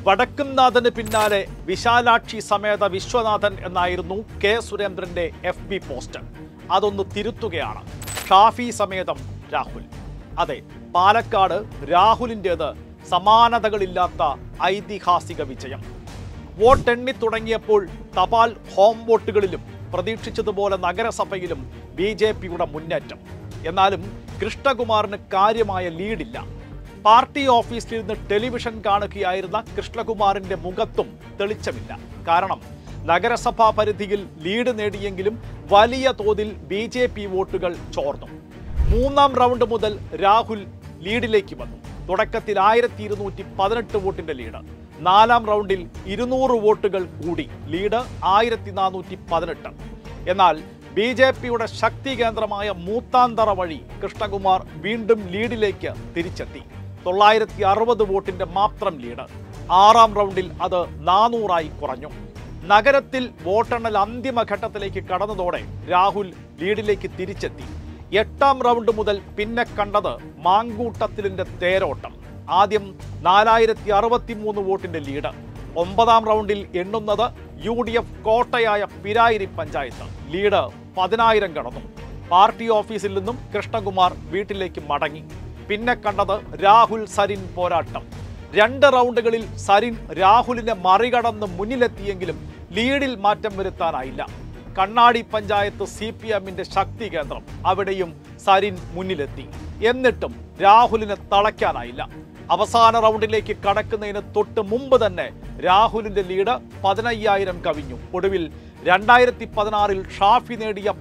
വടക്കുംനാഥന് പിന്നാലെ വിശാലാക്ഷി സമേത വിശ്വനാഥൻ എന്നായിരുന്നു കെ സുരേന്ദ്രന്റെ FB പോസ്റ്റ്. അതൊന്ന് തിരുത്തുകയാണ്. ഷാഫി സമേതം രാഹുൽ. അതെ, പാലക്കാട് രാഹുലിൻ്റേത് സമാനതകളില്ലാത്ത ഐതിഹാസിക വിജയം. വോട്ടെണ്ണി തുടങ്ങിയപ്പോൾ തപാൽ ഹോം വോട്ടുകളിലും പ്രതീക്ഷിച്ചതുപോലെ നഗരസഭയിലും BJPയുടെ മുന്നേറ്റം. എന്നാലും കൃഷ്ണകുമാറിന് കാര്യമായ ലീഡില്ല. പാർട്ടി ഓഫീസിൽ നിന്ന് ടെലിവിഷൻ കാണുകയായിരുന്ന കൃഷ്ണകുമാറിന്റെ മുഖത്തും തെളിച്ചമില്ല. കാരണം നഗരസഭാ പരിധിയിൽ ലീഡ് നേടിയെങ്കിലും വലിയ തോതിൽ BJP വോട്ടുകൾ ചോർന്നു. മൂന്നാം റൗണ്ട് മുതൽ രാഹുൽ ലീഡിലേക്ക് വന്നു. തുടക്കത്തിൽ 1218 വോട്ടിന്റെ ലീഡ്. നാലാം റൗണ്ടിൽ 200 വോട്ടുകൾ കൂടി ലീഡ് 1418. എന്നാൽ BJPയുടെ ശക്തി കേന്ദ്രമായ മൂത്താന്തറ വഴി കൃഷ്ണകുമാർ വീണ്ടും ലീഡിലേക്ക് തിരിച്ചെത്തി. 960 വോട്ടിന്റെ മാത്രം ലീഡ്. ആറാം റൗണ്ടിൽ അത് 400 കുറഞ്ഞു. നഗരത്തിൽ വോട്ടെണ്ണൽ അന്തിമഘട്ടത്തിലേക്ക് കടന്നതോടെ രാഹുൽ ലീഡിലേക്ക് തിരിച്ചെത്തി. എട്ടാം റൗണ്ട് മുതൽ പിന്നെ കണ്ടത് മാങ്കൂട്ടത്തിലിന്റെ തേരോട്ടം. ആദ്യം 4063 വോട്ടിന്റെ ലീഡ്. ഒമ്പതാം റൗണ്ടിൽ എണ്ണുന്നത് UDF കോട്ടയായ പിരായിരി പഞ്ചായത്ത്. ലീഡ് 10,000 കടന്നു. പാർട്ടി ഓഫീസിൽ നിന്നും കൃഷ്ണകുമാർ വീട്ടിലേക്ക് മടങ്ങി. പിന്നെ കണ്ടത് രാഹുൽ സരിൻ പോരാട്ടം. 2 റൗണ്ടുകളിൽ സരിൻ രാഹുലിനെ മറികടന്ന് മുന്നിലെത്തിയെങ്കിലും ലീഡിൽ മാറ്റം വരുത്താനായില്ല. കണ്ണാടി പഞ്ചായത്ത് CPMന്റെ ശക്തി കേന്ദ്രം. അവിടെയും സരിൻ മുന്നിലെത്തി. എന്നിട്ടും രാഹുലിനെ തളയ്ക്കാനായില്ല. അവസാന റൗണ്ടിലേക്ക് കടക്കുന്നതിന് തൊട്ട് മുമ്പ് തന്നെ രാഹുലിന്റെ ലീഡ് 15,000 കവിഞ്ഞു. ഒടുവിൽ 2016 ഷാഫി നേടിയ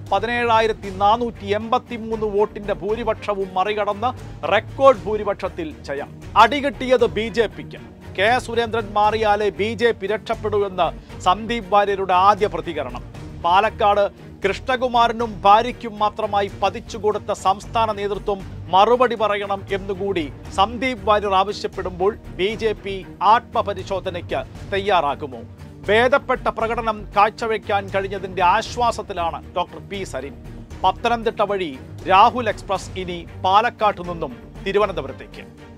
17,483 വോട്ടിന്റെ ഭൂരിപക്ഷവും മറികടന്ന് റെക്കോർഡ് ഭൂരിപക്ഷത്തിൽ ജയം. അടികിട്ടിയത് BJPക്ക്. കെ സുരേന്ദ്രൻ മാറിയാലേ BJP രക്ഷപ്പെടൂ എന്ന് സന്ദീപ് വാര്യരുടെ ആദ്യ പ്രതികരണം. പാലക്കാട് കൃഷ്ണകുമാറിനും ഭാര്യയ്ക്കും മാത്രമായി പതിച്ചുകൊടുത്ത സംസ്ഥാന നേതൃത്വം മറുപടി പറയണം എന്നുകൂടി സന്ദീപ് വാര്യർ ആവശ്യപ്പെടുമ്പോൾ BJP ആത്മപരിശോധനയ്ക്ക് തയ്യാറാകുമോ? ഭേദപ്പെട്ട പ്രകടനം കാഴ്ചവെക്കാൻ കഴിഞ്ഞതിന്റെ ആശ്വാസത്തിലാണ് ഡോക്ടർ P. സരിൻ. പത്തനംതിട്ട വഴി രാഹുൽ എക്സ്പ്രസ് ഇനി പാലക്കാട്ടു നിന്നും തിരുവനന്തപുരത്തേക്ക്.